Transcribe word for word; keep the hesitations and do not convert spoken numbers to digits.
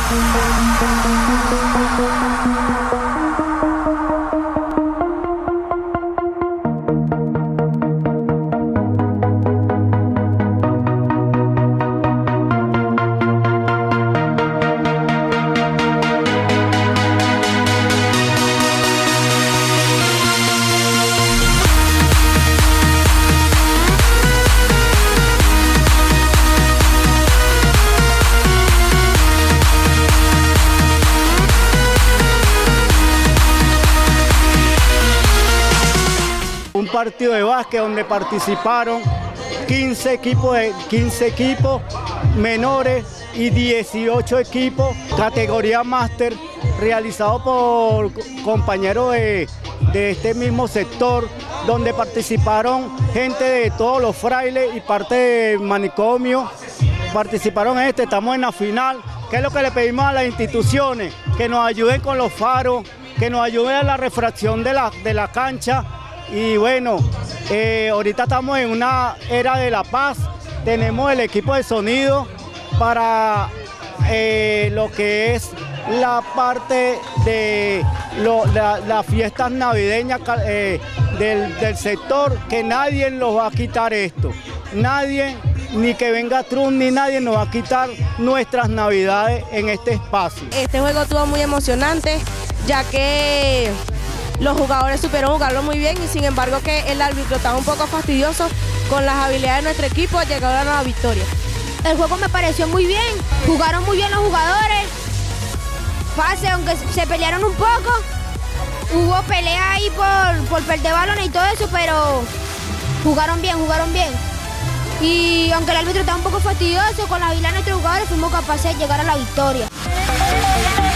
Un partido de básquet donde participaron quince equipos, de, quince equipos menores y dieciocho equipos, categoría máster, realizado por compañeros de, de este mismo sector, donde participaron gente de todos los frailes y parte del manicomio, participaron en este, estamos en la final. ¿Qué es lo que le pedimos a las instituciones? Que nos ayuden con los faros, que nos ayuden a la refracción de la, de la cancha. Y bueno, eh, ahorita estamos en una era de la paz, tenemos el equipo de sonido para eh, lo que es la parte de lo, la, las fiestas navideñas eh, del, del sector, que nadie nos va a quitar esto, nadie, ni que venga Trump, ni nadie nos va a quitar nuestras navidades en este espacio. Este juego estuvo muy emocionante, ya que los jugadores supieron jugarlo muy bien y sin embargo que el árbitro estaba un poco fastidioso con las habilidades de nuestro equipo, llegaron a la victoria. El juego me pareció muy bien, jugaron muy bien los jugadores, fácil, aunque se pelearon un poco, hubo pelea ahí por, por perder balones y todo eso, pero jugaron bien, jugaron bien. Y aunque el árbitro estaba un poco fastidioso, con la habilidad de nuestros jugadores fuimos capaces de llegar a la victoria.